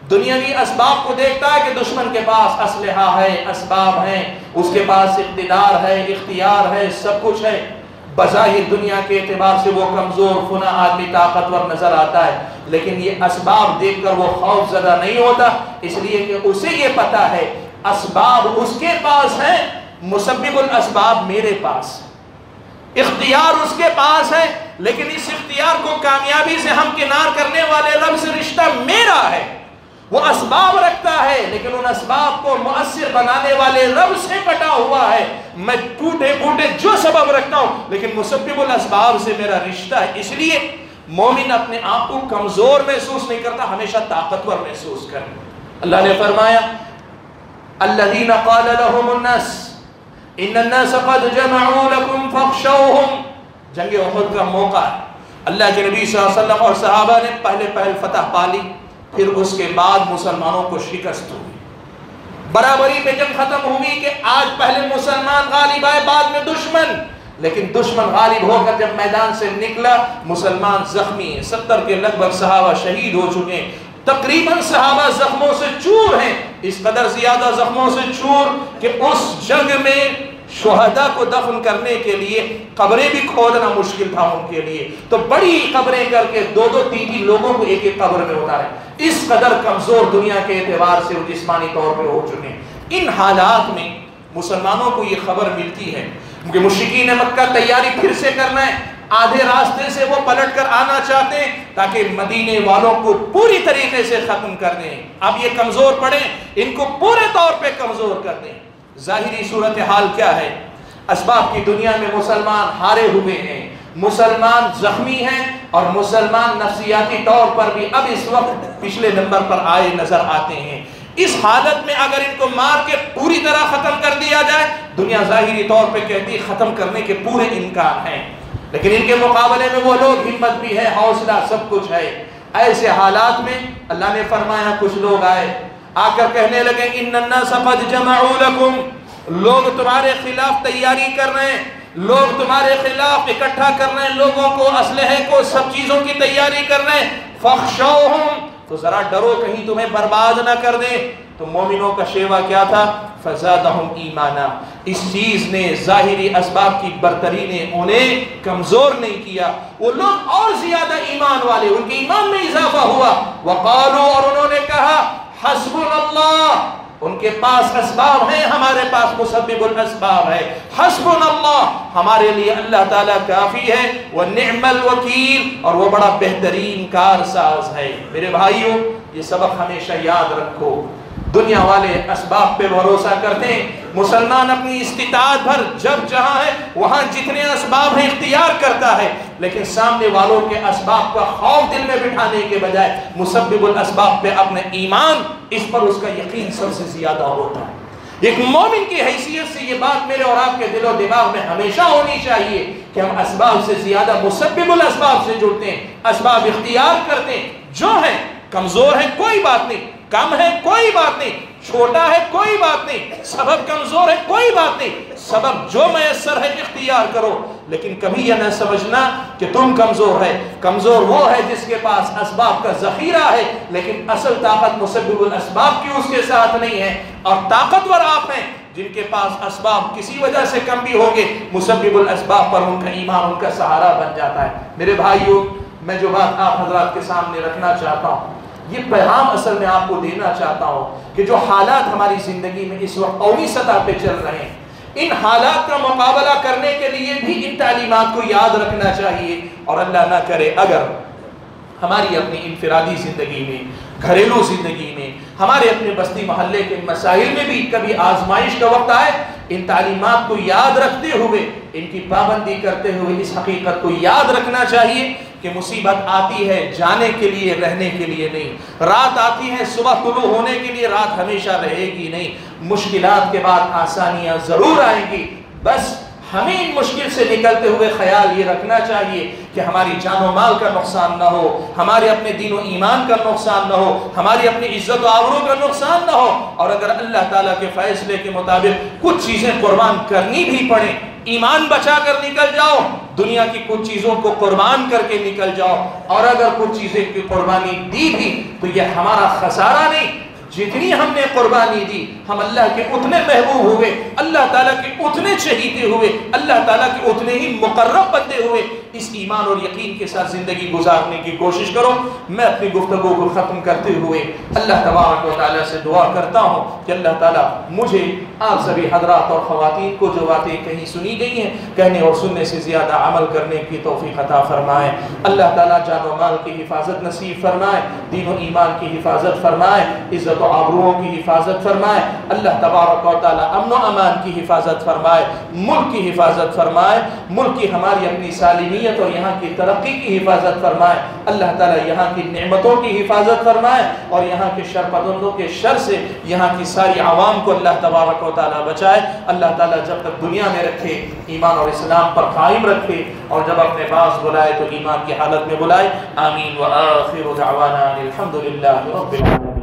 Speaker 1: دنیاوی اسباب کو دیکھتا ہے کہ دشمن کے پاس اسلحہ ہے، اسباب ہیں، اس کے پاس اقتدار ہے، اختیار ہے، سب کچھ ہے، بظاہر دنیا کے اعتبار سے وہ کمزور فنا آدمی طاقتور نظر آتا ہے، لیکن یہ اسباب دیکھ کر وہ خوف زدہ نہیں ہوتا، اس لیے کہ اسے یہ پتا ہے اسباب اس کے پاس ہیں، مسبب الاسباب میرے پاس، اختیار اس کے پاس ہے، لیکن اس اختیار کو کامیابی سے ہمکنار کرنے والے رب سے رشتہ میرا ہے۔ وہ اسباب رکھتا ہے لیکن ان اسباب کو مؤثر بنانے والے رب سے کٹا ہوا ہے۔ میں ٹوٹے پھوٹے جو سبب رکھتا ہوں لیکن مسبب الاسباب سے میرا رشتہ ہے، اس لیے مومن اپنے آپ کو کمزور محسوس نہیں کرتا، ہمیشہ طاقتور محسوس کرتا۔ اللہ نے فرمایا الذین قال لهم الناس ان الناس قد جمعوا لكم فاخشوهم، جنگ احد کا موقع ہے، اللہ کے نبی صلی اللہ علیہ وسلم اور صحابہ نے پہلے فتح پا لی، پھر اس کے بعد مسلمانوں کو شکست ہوئی، برابری میں جنگ ختم ہوئی کہ آج پہلے مسلمان غالب آئے بعد میں دشمن، لیکن دشمن غالب ہو کر جب میدان سے نکلا مسلمان زخمی ہیں، 70 کے لگ بھگ صحابہ شہید ہو چکے ہیں، تقریباً صحابہ زخموں سے چور ہیں، اس قدر زیادہ زخموں سے چور کہ اس جنگ میں شہداء کو دفن کرنے کے لیے قبریں بھی کھودنا مشکل تھا ان کے لیے، تو بڑی قبریں کر کے 2-3 لوگوں کو ایک قبر میں اتارے، اس قدر کمزور دنیا کے اعتبار سے جسمانی طور پہ ہو چکے ہیں۔ ان حالات میں مسلمانوں کو یہ خبر ملتی ہے کہ مشرکین مکہ تیاری پھر سے کرنا ہے، آدھے راستے سے وہ پلٹ کر آنا چاہتے ہیں تاکہ مدینے والوں کو پوری طریقے سے ختم کر دیں، اب یہ کمزور پڑے ان کو پورے طور پہ کمزور کر دیں۔ ظاہری صورتحال کیا ہے؟ اسباب کی دنیا میں مسلمان ہارے ہوئے ہیں، مسلمان زخمی ہیں اور مسلمان نفسیاتی طور پر بھی اب اس وقت پچھلے نمبر پر آئے نظر آتے ہیں۔ اس حالت میں اگر ان کو مار کے پوری طرح ختم کر دیا جائے، دنیا ظاہری طور پہ کہتی ہے ختم کرنے کے پورے امکان ہیں، لیکن ان کے مقابلے میں وہ لوگ ہمت بھی ہے، حوصلہ سب کچھ ہے۔ ایسے حالات میں اللہ نے فرمایا کچھ لوگ آئے آ کر کہنے لگے ان الناس قد جمعوا لکم، لوگ تمہارے خلاف تیاری کر رہے ہیں، لوگ تمہارے خلاف اکٹھا کر رہے ہیں، لوگوں کو اسلحے کو سب چیزوں کی تیاری کر رہے ہیں، فخشوہم، تو ذرا ڈرو کہیں تمہیں برباد نہ کر دیں۔ تو مومنوں کا شیوا کیا تھا؟ فزادہم ایمانا، اس چیز نے ظاہری اسباب کی برتری نے انہیں کمزور نہیں کیا، وہ لوگ اور زیادہ ایمان والے، ان کے ایمان میں اضافہ ہوا۔ وقالوا، اور انہوں نے کہا حسبنا اللہ، ان کے پاس اسباب ہیں، ہمارے پاس مسبب الاسباب ہے، حسبنا اللہ، ہمارے لیے اللہ تعالیٰ کافی ہے، ونعم الوکیل، اور وہ بڑا بہترین کارساز ہے۔ میرے بھائیوں یہ سبق ہمیشہ یاد رکھو، دنیا والے اسباب پہ بھروسہ کرتے ہیں، مسلمان اپنی استطاعت بھر جب جہاں ہے وہاں جتنے اسباب ہیں اختیار کرتا ہے، لیکن سامنے والوں کے اسباب کا خوف دل میں بٹھانے کے بجائے مسبب الاسباب پہ اپنے ایمان، اس پر اس کا یقین سب سے زیادہ ہوتا ہے۔ ایک مومن کی حیثیت سے یہ بات میرے اور آپ کے دل و دماغ میں ہمیشہ ہونی چاہیے کہ ہم اسباب سے زیادہ مسبب الاسباب سے جڑتے ہیں، اسباب اختیار کرتے ہیں، جو ہیں کمزور ہیں کوئی بات نہیں، کم ہے کوئی بات نہیں، چھوٹا ہے کوئی بات نہیں، سبب کمزور ہے کوئی بات نہیں، سبب جو میسر ہے اختیار کرو، لیکن کبھی یہ نہ سمجھنا کہ تم کمزور ہے، کمزور وہ ہے جس کے پاس اسباب کا ذخیرہ ہے لیکن اصل طاقت مسبب الاسباب کی اس کے ساتھ نہیں ہے، اور طاقتور آپ ہیں جن کے پاس اسباب کسی وجہ سے کم بھی ہوگے، مسبب الاسباب پر ان کا ایمان ان کا سہارا بن جاتا ہے۔ میرے بھائیوں میں جو بات آپ حضرات کے سامنے رکھنا چاہتا ہوں، یہ پیغام اصل میں آپ کو دینا چاہتا ہوں کہ جو حالات ہماری زندگی میں اس وقت قومی سطح پہ چل رہے ہیں، ان حالات کا مقابلہ کرنے کے لیے بھی ان تعلیمات کو یاد رکھنا چاہیے، اور اللہ نہ کرے اگر ہماری اپنی انفرادی زندگی میں، گھریلو زندگی میں، ہمارے اپنے بستی محلے کے مسائل میں بھی کبھی آزمائش کا وقت آئے، ان تعلیمات کو یاد رکھتے ہوئے، ان کی پابندی کرتے ہوئے اس حقیقت کو یاد رکھنا چاہیے کہ مصیبت آتی ہے جانے کے لیے، رہنے کے لیے نہیں، رات آتی ہے صبح طلوع ہونے کے لیے، رات ہمیشہ رہے گی نہیں، مشکلات کے بعد آسانیاں ضرور آئیں گی، بس ہمیں ان مشکل سے نکلتے ہوئے خیال یہ رکھنا چاہیے کہ ہماری جان و مال کا نقصان نہ ہو، ہمارے اپنے دین و ایمان کا نقصان نہ ہو، ہماری اپنی عزت و آبرو کا نقصان نہ ہو، اور اگر اللہ تعالیٰ کے فیصلے کے مطابق کچھ چیزیں قربان کرنی بھی پڑیں، ایمان بچا کر نکل جاؤ، دنیا کی کچھ چیزوں کو قربان کر کے نکل جاؤ، اور اگر کچھ چیزیں کی قربانی دی بھی تو یہ ہمارا خسارہ نہیں، جتنی ہم نے قربانی دی ہم اللہ کے اتنے محبوب ہوئے، اللہ تعالیٰ کے اتنے چہیتے ہوئے، اللہ تعالیٰ کے اتنے ہی مقرب بندے ہوئے۔ اس ایمان اور یقین کے ساتھ زندگی گزارنے کی کوشش کرو۔ میں اپنی گفتگو کو ختم کرتے ہوئے اللہ تبارک و تعالیٰ سے دعا کرتا ہوں کہ اللہ تعالیٰ مجھے آپ سبھی حضرات اور خواتین کو جو باتیں کہیں سنی گئی ہیں کہنے اور سننے سے زیادہ عمل کرنے کی توفیق عطا فرمائے۔ اللہ تعالیٰ جان و مال کی حفاظت نصیب فرمائے، دین و ایمان کی حفاظت فرمائے، عزت و آبروؤں کی حفاظت فرمائے۔ اللہ تبارک و تعالیٰ امن و امان کی حفاظت فرمائے، ملک کی حفاظت فرمائے، ملک کی ہماری اپنی سالمیت اور یہاں کی ترقی کی حفاظت فرمائے۔ اللہ تعالیٰ یہاں کی نعمتوں کی حفاظت فرمائے اور یہاں کے شر پسندوں کے شر سے یہاں کی ساری عوام کو اللہ تبارک و تعالیٰ بچائے۔ اللہ تعالیٰ جب تک دنیا میں رکھے ایمان اور اسلام پر قائم رکھے، اور جب اپنے پاس بلائے تو ایمان کی حالت میں بلائے۔ آمین۔ وآخر دعوانا الحمدللہ رب العالمین۔